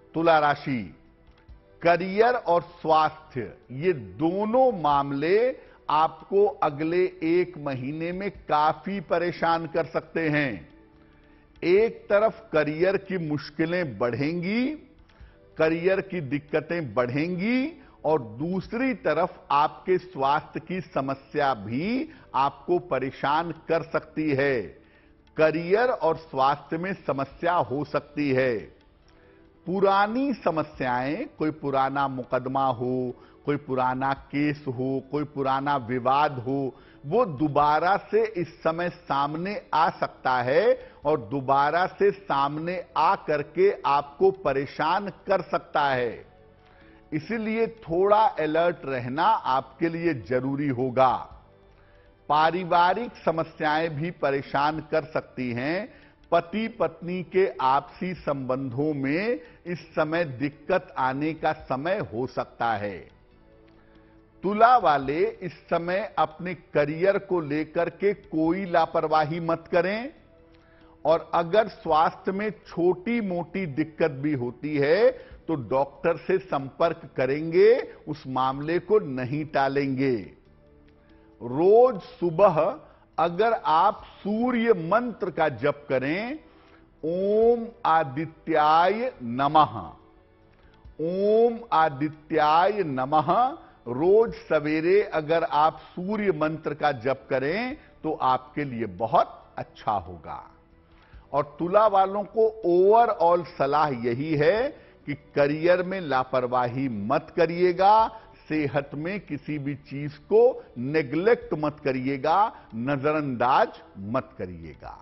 तुला राशि, करियर और स्वास्थ्य ये दोनों मामले आपको अगले 1 महीने में काफी परेशान कर सकते हैं। एक तरफ करियर की मुश्किलें बढ़ेंगी, करियर की दिक्कतें बढ़ेंगी, और दूसरी तरफ आपके स्वास्थ्य की समस्या भी आपको परेशान कर सकती है। करियर और स्वास्थ्य में समस्या हो सकती है। पुरानी समस्याएं, कोई पुराना मुकदमा हो, कोई पुराना केस हो, कोई पुराना विवाद हो, वो दोबारा से इस समय सामने आ सकता है और दोबारा से सामने आ करके आपको परेशान कर सकता है। इसलिए थोड़ा अलर्ट रहना आपके लिए जरूरी होगा। पारिवारिक समस्याएं भी परेशान कर सकती हैं। पति पत्नी के आपसी संबंधों में इस समय दिक्कत आने का समय हो सकता है। तुला वाले इस समय अपने करियर को लेकर के कोई लापरवाही मत करें, और अगर स्वास्थ्य में छोटी मोटी दिक्कत भी होती है तो डॉक्टर से संपर्क करेंगे, उस मामले को नहीं टालेंगे। रोज सुबह अगर आप सूर्य मंत्र का जप करें, ओम आदित्याय नमः, ओम आदित्याय नमः, रोज सवेरे अगर आप सूर्य मंत्र का जप करें तो आपके लिए बहुत अच्छा होगा। और तुला वालों को ओवरऑल सलाह यही है कि करियर में लापरवाही मत करिएगा, सेहत में किसी भी चीज को नेग्लेक्ट मत करिएगा, नजरअंदाज मत करिएगा।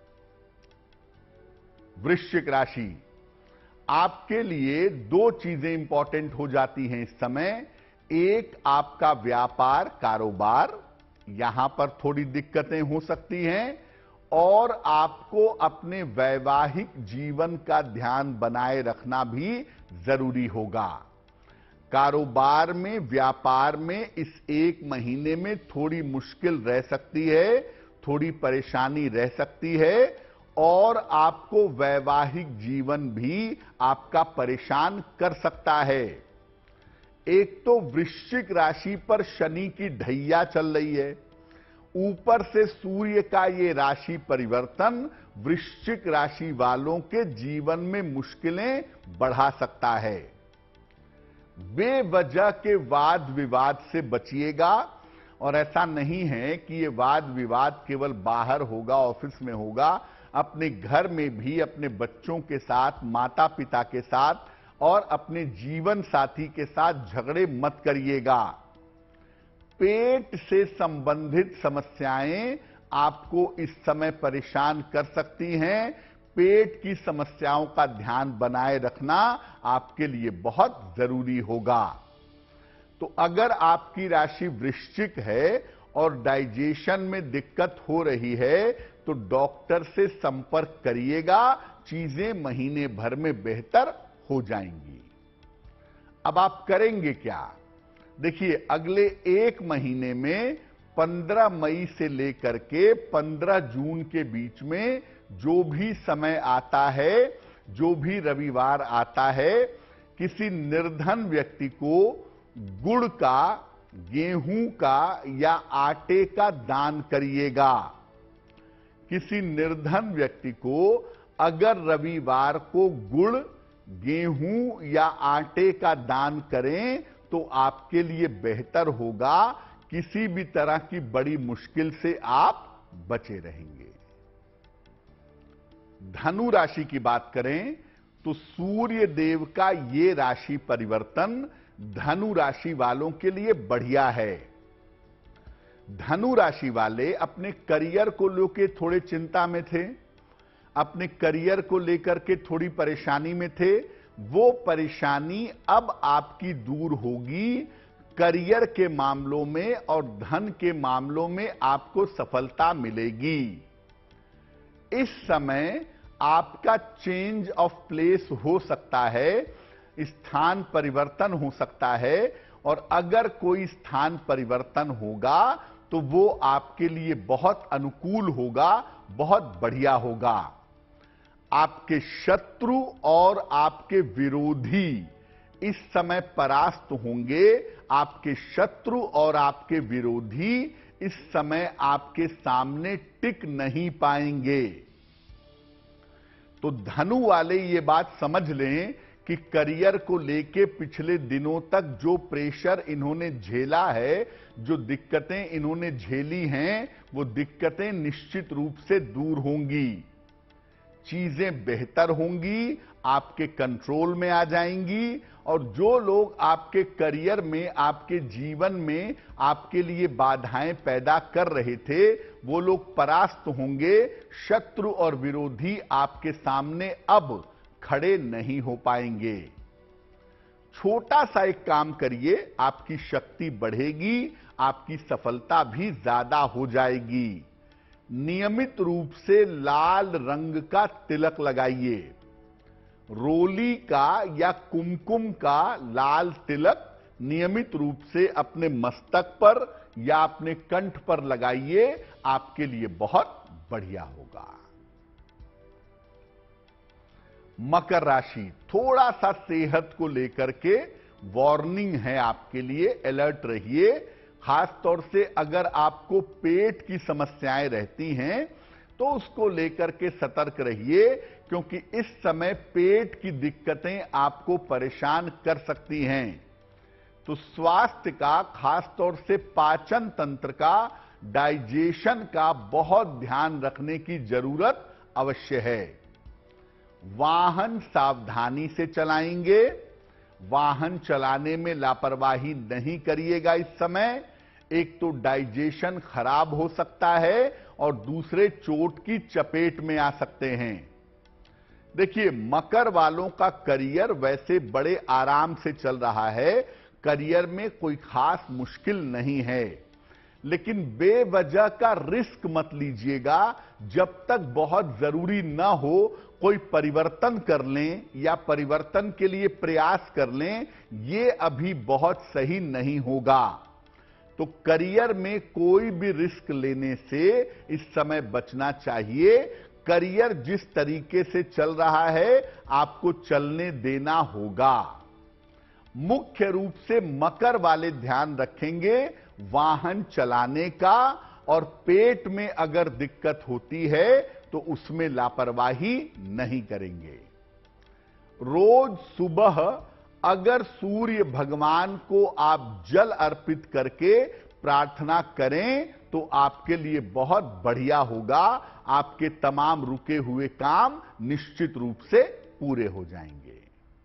वृश्चिक राशि, आपके लिए 2 चीजें इंपॉर्टेंट हो जाती हैं इस समय। एक, आपका व्यापार कारोबार, यहां पर थोड़ी दिक्कतें हो सकती हैं, और आपको अपने वैवाहिक जीवन का ध्यान बनाए रखना भी जरूरी होगा। कारोबार में, व्यापार में इस 1 महीने में थोड़ी मुश्किल रह सकती है, थोड़ी परेशानी रह सकती है, और आपको वैवाहिक जीवन भी आपका परेशान कर सकता है। एक तो वृश्चिक राशि पर शनि की ढैया चल रही है, ऊपर से सूर्य का ये राशि परिवर्तन वृश्चिक राशि वालों के जीवन में मुश्किलें बढ़ा सकता है। बेवजह के वाद विवाद से बचिएगा, और ऐसा नहीं है कि ये वाद विवाद केवल बाहर होगा, ऑफिस में होगा, अपने घर में भी अपने बच्चों के साथ, माता पिता के साथ और अपने जीवन साथी के साथ झगड़े मत करिएगा। पेट से संबंधित समस्याएं आपको इस समय परेशान कर सकती हैं। पेट की समस्याओं का ध्यान बनाए रखना आपके लिए बहुत जरूरी होगा। तो अगर आपकी राशि वृश्चिक है और डाइजेशन में दिक्कत हो रही है तो डॉक्टर से संपर्क करिएगा, चीजें महीने भर में बेहतर हो जाएंगी। अब आप करेंगे क्या? देखिए, अगले 1 महीने में 15 मई से लेकर के 15 जून के बीच में जो भी समय आता है, जो भी रविवार आता है, किसी निर्धन व्यक्ति को गुड़ का, गेहूं का या आटे का दान करिएगा। किसी निर्धन व्यक्ति को अगर रविवार को गुड़, गेहूं या आटे का दान करें तो आपके लिए बेहतर होगा। किसी भी तरह की बड़ी मुश्किल से आप बचे रहेंगे। धनु राशि की बात करें तो सूर्य देव का ये राशि परिवर्तन धनु राशि वालों के लिए बढ़िया है। धनु राशि वाले अपने करियर को लेकर थोड़े चिंता में थे, अपने करियर को लेकर के थोड़ी परेशानी में थे। वो परेशानी अब आपकी दूर होगी। करियर के मामलों में और धन के मामलों में आपको सफलता मिलेगी। इस समय आपका चेंज ऑफ प्लेस हो सकता है, स्थान परिवर्तन हो सकता है, और अगर कोई स्थान परिवर्तन होगा तो वो आपके लिए बहुत अनुकूल होगा, बहुत बढ़िया होगा। आपके शत्रु और आपके विरोधी इस समय परास्त होंगे। आपके शत्रु और आपके विरोधी इस समय आपके सामने टिक नहीं पाएंगे। तो धनु वाले ये बात समझ लें कि करियर को लेके पिछले दिनों तक जो प्रेशर इन्होंने झेला है, जो दिक्कतें इन्होंने झेली हैं, वो दिक्कतें निश्चित रूप से दूर होंगी। चीजें बेहतर होंगी, आपके कंट्रोल में आ जाएंगी। और जो लोग आपके करियर में, आपके जीवन में आपके लिए बाधाएं पैदा कर रहे थे, वो लोग परास्त होंगे। शत्रु और विरोधी आपके सामने अब खड़े नहीं हो पाएंगे। छोटा सा एक काम करिए, आपकी शक्ति बढ़ेगी, आपकी सफलता भी ज्यादा हो जाएगी। नियमित रूप से लाल रंग का तिलक लगाइए। रोली का या कुमकुम का लाल तिलक नियमित रूप से अपने मस्तक पर या अपने कंठ पर लगाइए, आपके लिए बहुत बढ़िया होगा। मकर राशि, थोड़ा सा सेहत को लेकर के वार्निंग है आपके लिए, अलर्ट रहिए। खासतौर से अगर आपको पेट की समस्याएं रहती हैं तो उसको लेकर के सतर्क रहिए, क्योंकि इस समय पेट की दिक्कतें आपको परेशान कर सकती हैं। तो स्वास्थ्य का, खासतौर से पाचन तंत्र का, डाइजेशन का बहुत ध्यान रखने की जरूरत अवश्य है। वाहन सावधानी से चलाएंगे। वाहन चलाने में लापरवाही नहीं करिएगा इस समय। एक तो डाइजेशन खराब हो सकता है और दूसरे चोट की चपेट में आ सकते हैं। देखिए, मकर वालों का करियर वैसे बड़े आराम से चल रहा है। करियर में कोई खास मुश्किल नहीं है, लेकिन बेवजह का रिस्क मत लीजिएगा। जब तक बहुत जरूरी ना हो कोई परिवर्तन कर लें या परिवर्तन के लिए प्रयास कर लें, ये अभी बहुत सही नहीं होगा। तो करियर में कोई भी रिस्क लेने से इस समय बचना चाहिए। करियर जिस तरीके से चल रहा है आपको चलने देना होगा। मुख्य रूप से मकर वाले ध्यान रखेंगे वाहन चलाने का, और पेट में अगर दिक्कत होती है तो उसमें लापरवाही नहीं करेंगे। रोज सुबह अगर सूर्य भगवान को आप जल अर्पित करके प्रार्थना करें तो आपके लिए बहुत बढ़िया होगा। आपके तमाम रुके हुए काम निश्चित रूप से पूरे हो जाएंगे।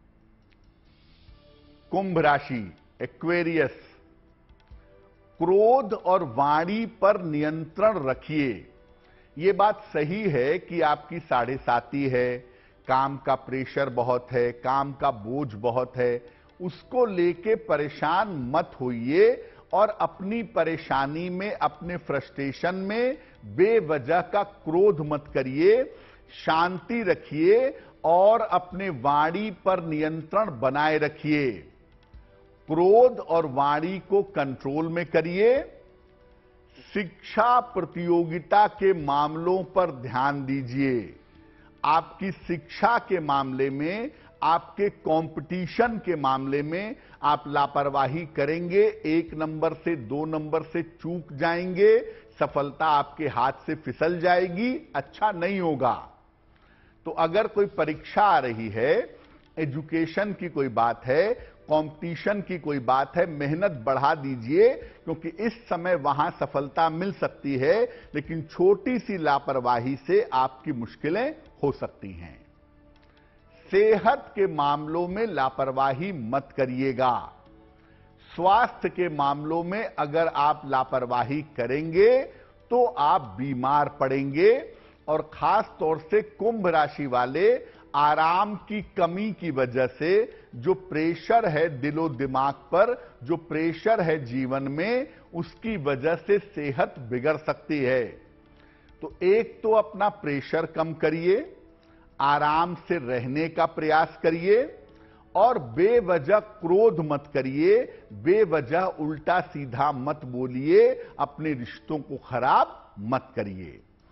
कुंभ राशि, एक्वेरियस, क्रोध और वाणी पर नियंत्रण रखिए। यह बात सही है कि आपकी 7.5 है, काम का प्रेशर बहुत है, काम का बोझ बहुत है, उसको लेके परेशान मत होइए और अपनी परेशानी में, अपने फ्रस्ट्रेशन में बेवजह का क्रोध मत करिए। शांति रखिए और अपने वाणी पर नियंत्रण बनाए रखिए। क्रोध और वाणी को कंट्रोल में करिए। शिक्षा प्रतियोगिता के मामलों पर ध्यान दीजिए। आपकी शिक्षा के मामले में, आपके कंपटीशन के मामले में आप लापरवाही करेंगे, 1 नंबर से 2 नंबर से चूक जाएंगे, सफलता आपके हाथ से फिसल जाएगी, अच्छा नहीं होगा। तो अगर कोई परीक्षा आ रही है, एजुकेशन की कोई बात है, कंपटीशन की कोई बात है, मेहनत बढ़ा दीजिए, क्योंकि इस समय वहां सफलता मिल सकती है, लेकिन छोटी सी लापरवाही से आपकी मुश्किलें हो सकती हैं। सेहत के मामलों में लापरवाही मत करिएगा। स्वास्थ्य के मामलों में अगर आप लापरवाही करेंगे तो आप बीमार पड़ेंगे। और खास तौर से कुंभ राशि वाले, आराम की कमी की वजह से जो प्रेशर है दिलो दिमाग पर, जो प्रेशर है जीवन में, उसकी वजह से सेहत बिगड़ सकती है। तो एक तो अपना प्रेशर कम करिए, आराम से रहने का प्रयास करिए और बेवजह क्रोध मत करिए, बेवजह उल्टा सीधा मत बोलिए, अपने रिश्तों को खराब मत करिए।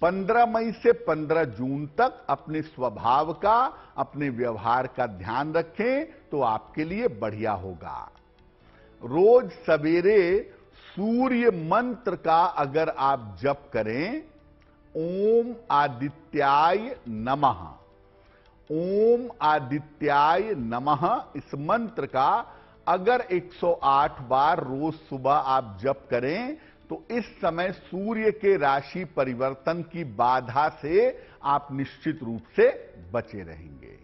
15 मई से 15 जून तक अपने स्वभाव का, अपने व्यवहार का ध्यान रखें तो आपके लिए बढ़िया होगा। रोज सवेरे सूर्य मंत्र का अगर आप जप करें, ओम आदित्याय नमः, ओम आदित्याय नमः, इस मंत्र का अगर 108 बार रोज सुबह आप जप करें तो इस समय सूर्य के राशि परिवर्तन की बाधा से आप निश्चित रूप से बचे रहेंगे।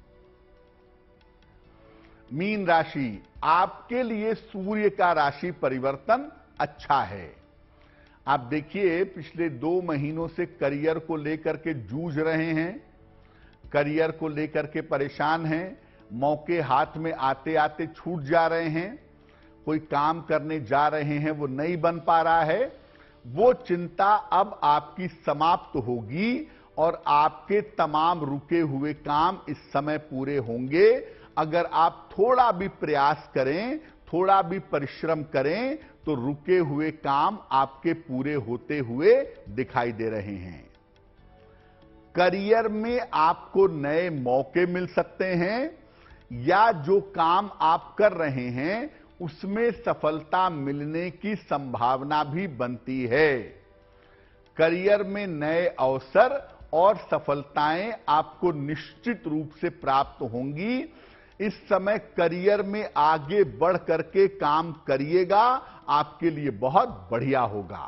मीन राशि, आपके लिए सूर्य का राशि परिवर्तन अच्छा है। आप देखिए, पिछले 2 महीनों से करियर को लेकर के जूझ रहे हैं, करियर को लेकर के परेशान हैं, मौके हाथ में आते आते छूट जा रहे हैं, कोई काम करने जा रहे हैं वो नहीं बन पा रहा है, वो चिंता अब आपकी समाप्त होगी और आपके तमाम रुके हुए काम इस समय पूरे होंगे। अगर आप थोड़ा भी प्रयास करें, थोड़ा भी परिश्रम करें तो रुके हुए काम आपके पूरे होते हुए दिखाई दे रहे हैं। करियर में आपको नए मौके मिल सकते हैं या जो काम आप कर रहे हैं उसमें सफलता मिलने की संभावना भी बनती है। करियर में नए अवसर और सफलताएं आपको निश्चित रूप से प्राप्त होंगी। इस समय करियर में आगे बढ़ करके काम करिएगा, आपके लिए बहुत बढ़िया होगा।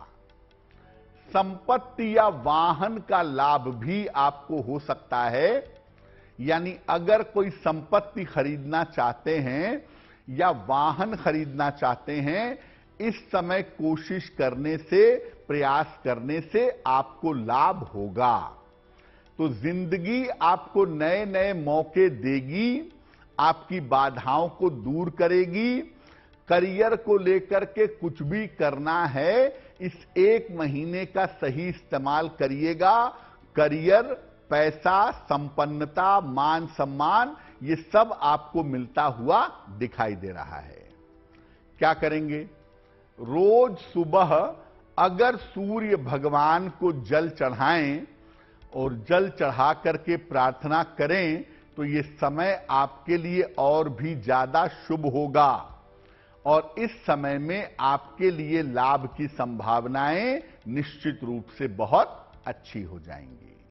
संपत्ति या वाहन का लाभ भी आपको हो सकता है, यानी अगर कोई संपत्ति खरीदना चाहते हैं या वाहन खरीदना चाहते हैं, इस समय कोशिश करने से, प्रयास करने से आपको लाभ होगा। तो जिंदगी आपको नए नए मौके देगी, आपकी बाधाओं को दूर करेगी। करियर को लेकर के कुछ भी करना है, इस 1 महीने का सही इस्तेमाल करिएगा। करियर, पैसा, संपन्नता, मान सम्मान, ये सब आपको मिलता हुआ दिखाई दे रहा है। क्या करेंगे? रोज सुबह अगर सूर्य भगवान को जल चढ़ाएं और जल चढ़ा करके प्रार्थना करें तो ये समय आपके लिए और भी ज्यादा शुभ होगा और इस समय में आपके लिए लाभ की संभावनाएं निश्चित रूप से बहुत अच्छी हो जाएंगी।